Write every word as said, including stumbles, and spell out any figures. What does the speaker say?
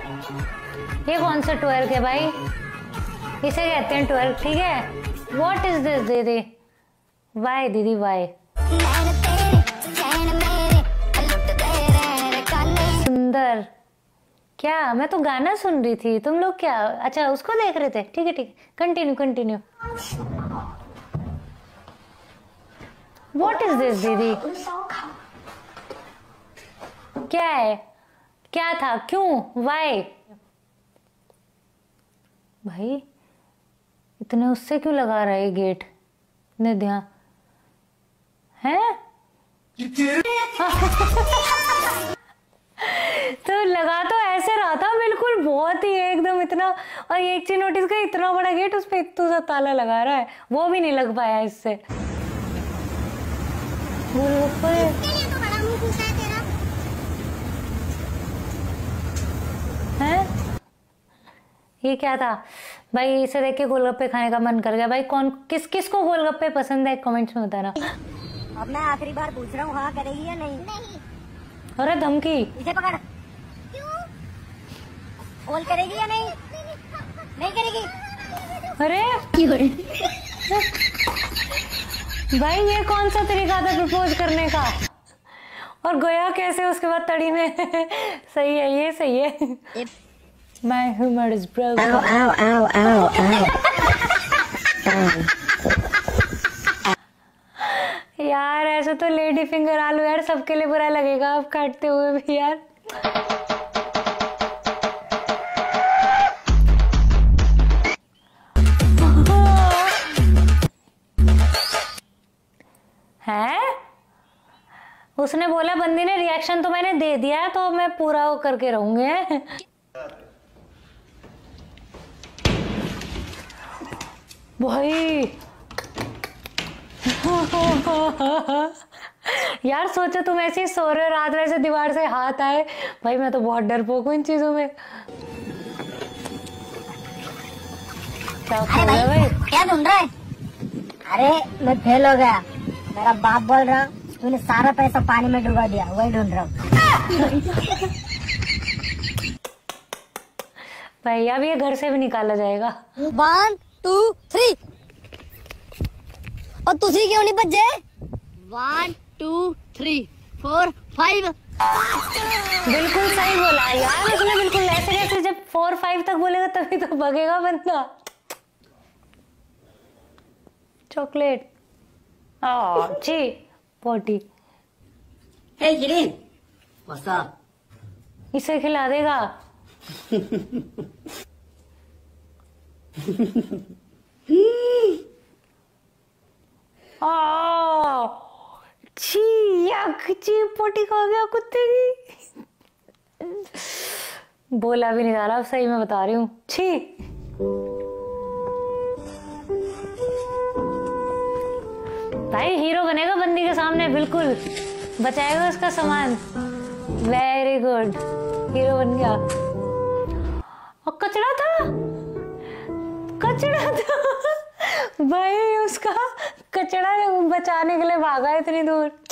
ये कौन सा ट्वर्क है भाई? इसे कहते हैं ट्वर्क, ठीक है? व्हाट इज दिस दीदी? वाई दीदी वाई? सुंदर क्या? मैं तो गाना सुन रही थी, तुम लोग क्या? अच्छा उसको देख रहे थे, ठीक है ठीक है, continue continue. What is this दीदी? क्या है? क्या था? क्यों? वाई? भाई इतने उससे क्यों लगा रहा है गेट? इतने ध्यान है? तो लगा तो ऐसे रहा था बिल्कुल, बहुत ही एकदम इतना। और एक चीज नोटिस कर, इतना बड़ा गेट, उस पर इतना सा ताला लगा रहा है, वो भी नहीं लग पाया इससे। है ये क्या था भाई? इसे देख के गोलगप्पे खाने का मन कर गया भाई। कौन किस किस को गोलगप्पे पसंद है कमेंट्स में बताना। अब मैं आखिरी बार पूछ रहा हूँ, हाँ करेगी या नहीं? नहीं। अरे धमकी। इसे पकड़। क्यों? बोल करेगी या नहीं? नहीं करेगी। अरे भाई ये कौन सा तरीका था प्रपोज करने का? और गया कैसे उसके बाद तड़ी में? सही है, ये सही है। My humor is broken. Ow, ow, ow, ow, ow. यार ऐसे तो लेडी फिंगर आलू यार सबके लिए बुरा लगेगा अब काटते हुए भी यार। है? उसने बोला बंदी ने, रिएक्शन तो मैंने दे दिया है तो मैं पूरा वो करके रहूंगी। भाई यार सोचो तुम ऐसे ही सो रहे हो, रात में से दीवार से हाथ आए, भाई मैं तो बहुत डरपोक हूँ इन चीजों में। क्या अरे भाई, भाई क्या ढूंढ रहा है? अरे मैं फेल हो गया, मेरा बाप बोल रहा तूने सारा पैसा पानी में डुबा दिया, वही ढूंढ रहा हूँ। भाई अब ये घर से भी निकाला जाएगा। One two three. और तुझे क्यों नहीं बचे? One two three four five. बिल्कुल सही बोला यार उसने, बिल्कुल ऐसे कैसे, जब फोर फाइव तक बोलेगा तभी तो भगेगा बंदा। चॉकलेट जी पोटी। Hey Girin, what's up? इसे खिला देगा। आ, छी यक छी पोटी खा गया कुत्ते की। बोला भी नहीं जा रहा, सही में बता रही हूँ, छी। भाई हीरो बनेगा बंदी के सामने, बिल्कुल बचाएगा उसका सामान। वेरी गुड, हीरो बन गया। और कचड़ा था, कचड़ा था भाई, उसका कचड़ा बचाने के लिए भागा इतनी दूर।